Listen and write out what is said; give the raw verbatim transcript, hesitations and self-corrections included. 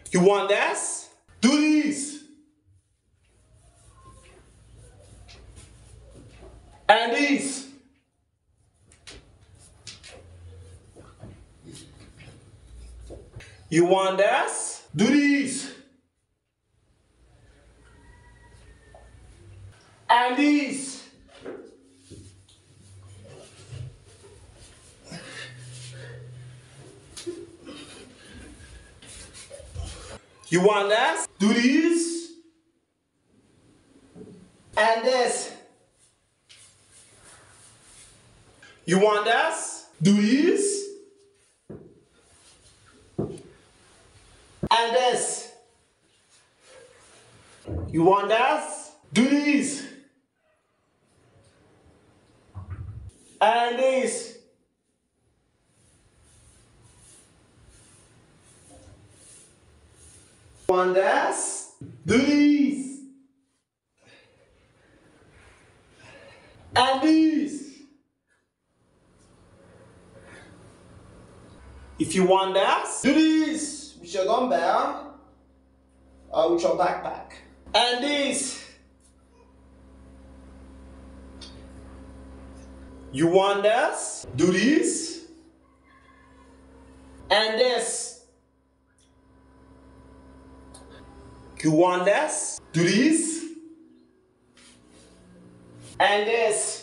You want this? Do this. And this. You want this? Do this. And this. You want this? Do this. And this. You want this? Do this. And this. You want this? Do this. And this. Want this? Do this. And this. If you want this, do this with your dumbbell or with your backpack. And this. You want this? Do this. And this. You want this? Do this. And this.